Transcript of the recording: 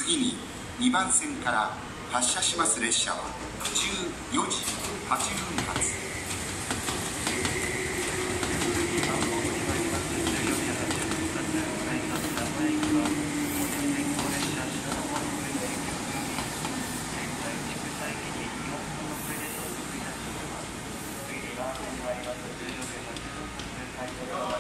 次に2番線から発車します列車は14時8分発。 次に始まります16時80分発